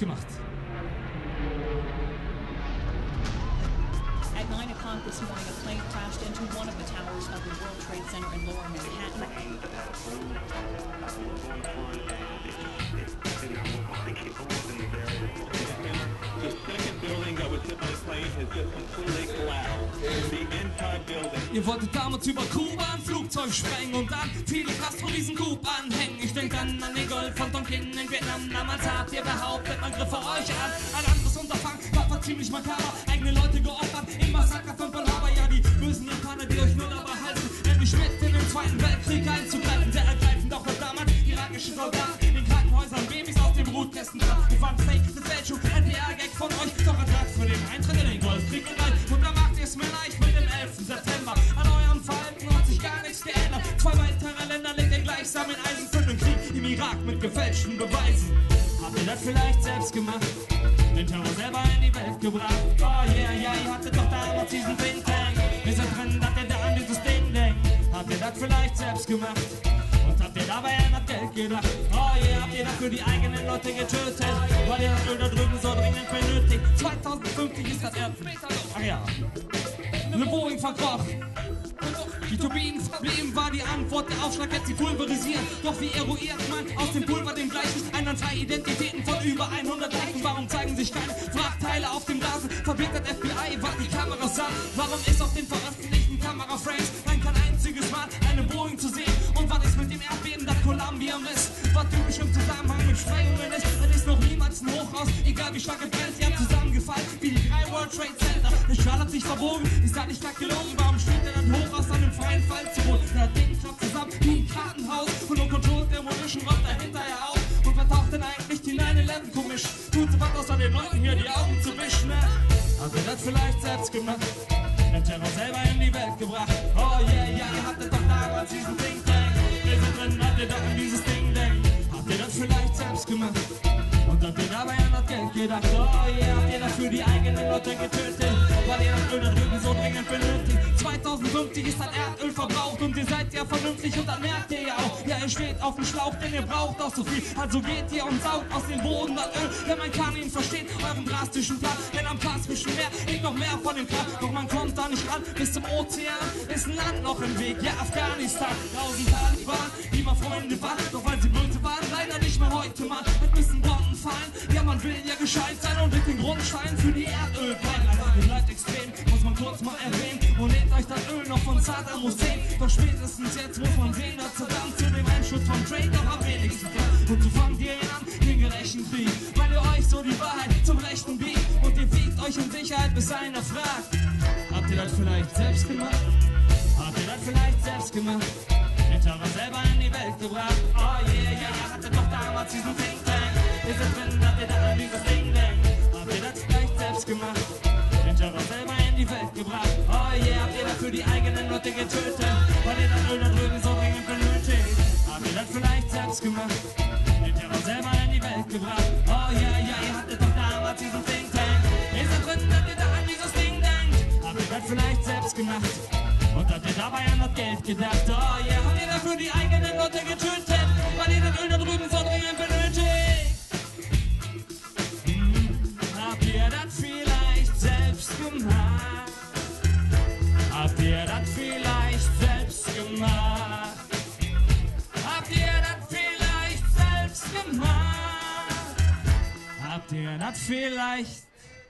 gemacht. At 9 o'clock this morning, a plane crashed into one of the towers of the World Trade Center in Lower Manhattan. The second building that was hit by the plane has just completely collapsed. The entire building. Ihr wolltet damals über Kuba ein Flugzeug sprengen und dann Fidel Castro diesen Coup anhängen. Ich denk dann an den Golf von Tonkin in Vietnam. Damals habt ihr behauptet, man griffe euch an. Ein anderes Unterfangen war ziemlich makaber. Eigene Leute geopfert im Massaker von Pearl Harbor. Ja, die bösen Japaner, die euch nur dabei halten, endlich mit in den Zweiten Weltkrieg einzugreifen. Sehr ergreifend auch, was damals irakische Soldaten in Krankenhäusern Babys aus den Brutkästen dran. Die waren Fake, diese Fälschung, ein PR-Gag von euch. Doch Ertrag für den Eintritt in den Golfkrieg gereicht. Und da macht ihr es mir leicht mit dem 11. September. An eurem Verhalten hat sich gar nichts geändert. Zwei weitere Länder legt ihr gleichsam in Eisen für den Krieg im Irak mit gefälschten Beweisen. Habt ihr das vielleicht selbst gemacht? Den Terror selber in die Welt gebracht? Oh yeah, ja, ihr hattet doch damals diesen Think Tank. Wir sind drin, dass ihr da an dieses Ding denkt. Habt ihr das vielleicht selbst gemacht? Und habt ihr dabei an das Geld gedacht? Oh yeah, habt ihr dafür die eigenen Leute getötet? Weil ihr das Öl da drüben so dringend benötigt. 2050 ist das Erdbeben. Ach ja. Eine Boeing verkroch. Die Turbinen verblieben, war die Antwort. Der Aufschlag lässt sie pulverisieren. Doch wie eruiert man aus dem Pulver den gleichen? Einwandfrei Identitäten von über 100 Leichen. Warum zeigen sich keine Wrackteile auf dem Rasen? Verbietet FBI, war die Kamera sah. Warum ist auf den veröffentlichten Kameraframes kein einziges Mal eine Boeing zu sehen? Und was ist mit dem Erdbeben, das Columbia misst? Was typisch im Zusammenhang mit Sprengungen ist, es ist noch niemals ein Hochhaus, egal wie stark es brennt, sie hat zusammengefallen wie die 3 World Trade Center. Der Strahl hat sich verbogen, ist da nicht stark gelungen, warum steht denn das Hochhaus an dem freien Fall zu Boden? Das Ding klappt zusammen wie ein Kartenhaus und nur Controlled Demolition räumt dahinterher auf. Und was taucht denn eigentlich die 9/11 komisch? Tut sie was außer den Leuten hier die Augen zu wischen, ne? Habt ihr das vielleicht selbst gemacht? Den Terror selber in die Welt gebracht? Oh yeah, ja, ihr hattet doch damals diesen Think Tank. Wir sind drin, habt ihr doch an dieses Ding denkt? Habt ihr das vielleicht selbst gemacht? Und habt ihr dabei an das Geld gedacht? Oh yeah, habt ihr dafür die eigenen Leute getötet? Weil ihr das Öl da drüben so dringend benötigt. 2050 ist das Erdöl verbraucht und ihr seid ja vernünftig und das merkt ihr ja auch. Ja, ihr steht auf dem Schlauch, denn ihr braucht auch so viel. Also geht ihr und saugt aus dem Boden das Öl. Denn man kann ihn verstehen, euren drastischen Plan. Denn am Kaspischen Meer liegt noch mehr von dem Kram. Doch man kommt da nicht ran, bis zum Ozean ist ein Land noch im Weg. Ja, Afghanistan, 1000 Taliban, die mal Freunde waren. Doch weil sie böse waren, leider nicht mehr heute mal. Es müssen Bomben fallen, ja man will ja gescheit sein und wird den Grundstein für die Erdölquellen. Ihr bleibt extrem, muss man kurz mal erwähnen. Und nehmt euch das Öl noch von Saddam Hussein. Doch spätestens jetzt muss man sehen, dass Saddam zu dem Einschutz vom Trade doch am wenigsten kann. Und so fangt ihr an, den gerechten Krieg, weil ihr euch so die Wahrheit zum Rechten biegt. Und ihr wiegt euch in Sicherheit, bis einer fragt. Habt ihr das vielleicht selbst gemacht? Habt ihr das vielleicht selbst gemacht? Den Terror selber in die Welt gebracht? Oh yeah, ja, ihr hattet doch damals diesen Think Tank. Ihr seid drin, dass ihr da an dieses Ding denkt. Habt ihr das vielleicht selbst gemacht? Den Terror selber in die Welt gebracht? Oh yeah, habt ihr dafür die eigenen Leute getötet? Weil ihr das Öl da drüben so dringend benötigt? Habt ihr das vielleicht selbst gemacht? Den Terror selber in die Welt gebracht? Oh yeah, ja, ihr hattet doch damals diesen Think Tank. Ihr seid drin, dass ihr da an dieses Ding denkt. Habt ihr das vielleicht selbst gemacht? Und habt ihr dabei an das Geld gedacht? Oh yeah, habt ihr dafür die eigenen Leute getötet? Weil ihr das Öl da drüben so dringend benötigt? Habt ihr das vielleicht selbst gemacht? Habt ihr das vielleicht selbst gemacht? Habt ihr das vielleicht selbst gemacht? Habt ihr das vielleicht